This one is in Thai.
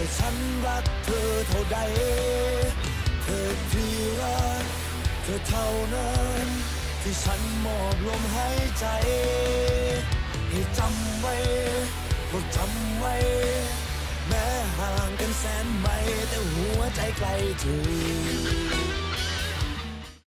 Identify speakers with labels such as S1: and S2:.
S1: ฉันรักเธอเท่าใดเธอที่รักเธอเท่านั้นที่ฉันมอบลมหายใจให้จำไว้ก็จำไว้แม้ห่างกันแสนไมล์แต่หัวใจใกล้เธอ